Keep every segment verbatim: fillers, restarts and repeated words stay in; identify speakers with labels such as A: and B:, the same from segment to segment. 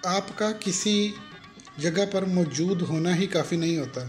A: आपका किसी जगह पर मौजूद होना ही काफ़ी नहीं होता।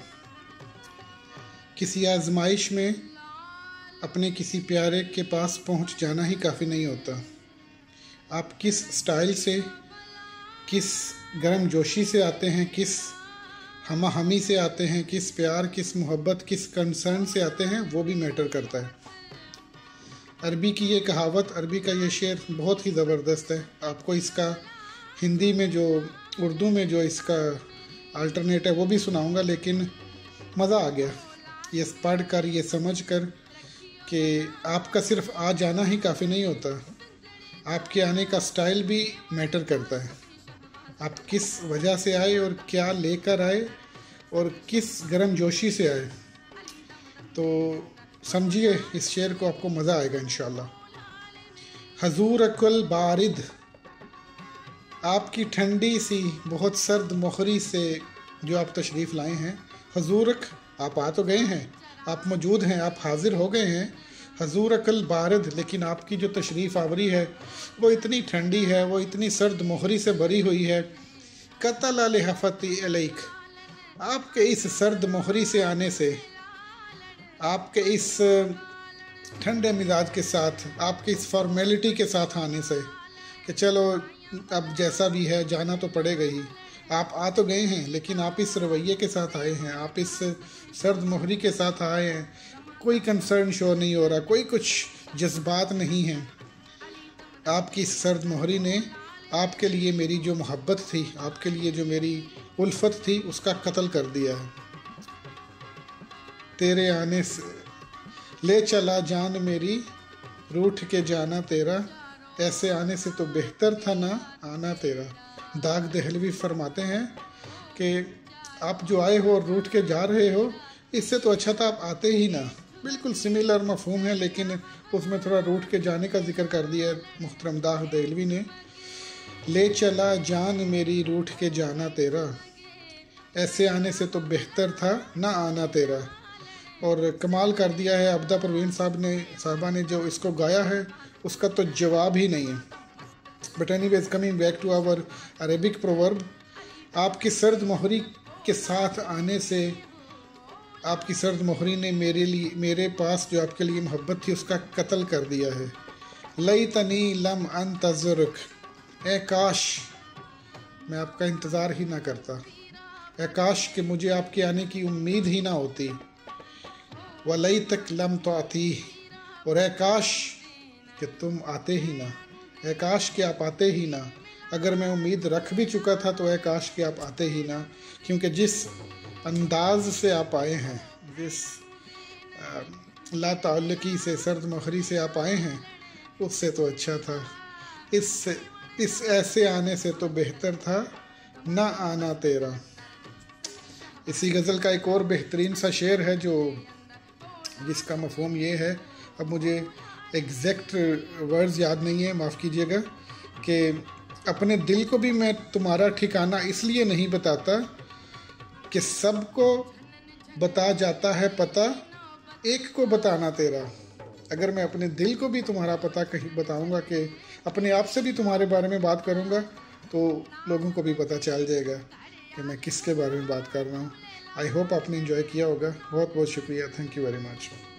A: किसी आजमाइश में अपने किसी प्यारे के पास पहुंच जाना ही काफ़ी नहीं होता। आप किस स्टाइल से, किस गर्म जोशी से आते हैं, किस हमा हमी से आते हैं, किस प्यार, किस मोहब्बत, किस कंसर्न से आते हैं, वो भी मैटर करता है। अरबी की ये कहावत, अरबी का ये शेर बहुत ही ज़बरदस्त है। आपको इसका हिंदी में जो, उर्दू में जो इसका अल्टरनेट है वो भी सुनाऊंगा, लेकिन मज़ा आ गया ये पढ़ कर, ये समझ कर कि आपका सिर्फ आ जाना ही काफ़ी नहीं होता। आपके आने का स्टाइल भी मैटर करता है। आप किस वजह से आए और क्या लेकर आए और किस गर्म जोशी से आए। तो समझिए इस शेर को, आपको मज़ा आएगा इंशाल्लाह। हजूर अकुल बारिद, आपकी ठंडी सी बहुत सर्द मोहरी से जो आप तशरीफ़ लाए हैं। हजूरक, आप आ तो गए हैं, आप मौजूद हैं, आप हाजिर हो गए हैं। हजूर अकल बारिद, लेकिन आपकी जो तशरीफ़ आवरी है वो इतनी ठंडी है, वो इतनी सर्द मोहरी से भरी हुई है। कतल अल हफ़ती अलैक, आपके इस सर्द मोहरी से आने से, आपके इस ठंडे मिजाज के साथ, आपके इस फॉर्मेलिटी के साथ आने से कि चलो अब जैसा भी है जाना तो पड़ेगा ही। आप आ तो गए हैं, लेकिन आप इस रवैये के साथ आए हैं, आप इस सर्द मोहरी के साथ आए हैं। कोई कंसर्न शो नहीं हो रहा, कोई कुछ जज्बात नहीं हैं। आपकी इस सर्द मोहरी ने आपके लिए मेरी जो मोहब्बत थी, आपके लिए जो मेरी उल्फत थी, उसका कत्ल कर दिया है। तेरे आने से ले चला जान मेरी, रूठ के जाना तेरा, ऐसे आने से तो बेहतर था ना आना तेरा। दाग दहलवी फरमाते हैं कि आप जो आए हो और रूठ के जा रहे हो, इससे तो अच्छा था आप आते ही ना। बिल्कुल सिमिलर मफहूम है, लेकिन उसमें थोड़ा रूठ के जाने का जिक्र कर दिया है मुहतरम दाग दहलवी ने। ले चला जान मेरी, रूठ के जाना तेरा, ऐसे आने से तो बेहतर था ना आना तेरा। और कमाल कर दिया है अब्दा परवीन साहब ने, साहबा ने जो इसको गाया है, उसका तो जवाब ही नहीं है। But anyways, coming back to our Arabic proverb, आपकी सर्द मोहरी के साथ आने से, आपकी सर्द मोहरी ने मेरे लिए, मेरे पास जो आपके लिए मोहब्बत थी, उसका कत्ल कर दिया है। लई तनी लम अंतज़ुरक, ए काश मैं आपका इंतज़ार ही ना करता, ए काश कि मुझे आपके आने की उम्मीद ही ना होती। वलई तक लम तो आती, और ए काश कि तुम आते ही ना, ए काश कि आप आते ही ना। अगर मैं उम्मीद रख भी चुका था तो ए काश कि आप आते ही ना, क्योंकि जिस अंदाज से आप आए हैं, जिस ला ताल्लुकी से, सर्द मोहरी से आप आए हैं, उससे तो अच्छा था। इस इस ऐसे आने से तो बेहतर था ना आना तेरा। इसी गज़ल का एक और बेहतरीन सा शेर है जो, जिसका मफहूम ये है, अब मुझे एग्जैक्ट वर्ड्स याद नहीं है, माफ़ कीजिएगा, कि अपने दिल को भी मैं तुम्हारा ठिकाना इसलिए नहीं बताता कि सबको बता जाता है पता, एक को बताना तेरा। अगर मैं अपने दिल को भी तुम्हारा पता कहीं बताऊंगा, कि अपने आप से भी तुम्हारे बारे में बात करूंगा, तो लोगों को भी पता चल जाएगा कि मैं किसके बारे में बात कर रहा हूँ। आई होप आपने एंजॉय किया होगा। बहुत बहुत शुक्रिया, थैंक यू वेरी मच।